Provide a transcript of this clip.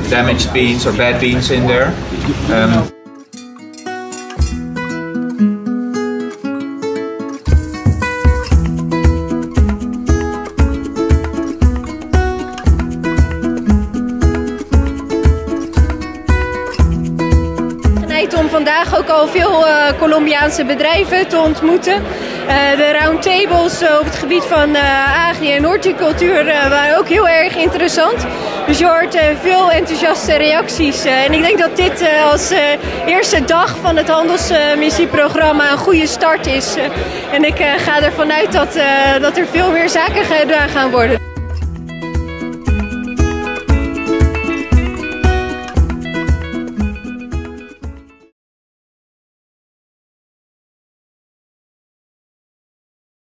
damaged beans or bad beans in there. Om vandaag ook al veel Colombiaanse bedrijven te ontmoeten. De roundtables op het gebied van agri- en horticultuur waren ook heel erg interessant. Dus je hoort veel enthousiaste reacties. En ik denk dat dit als eerste dag van het handelsmissieprogramma een goede start is. En ik ga ervan uit dat er veel meer zaken gedaan gaan worden.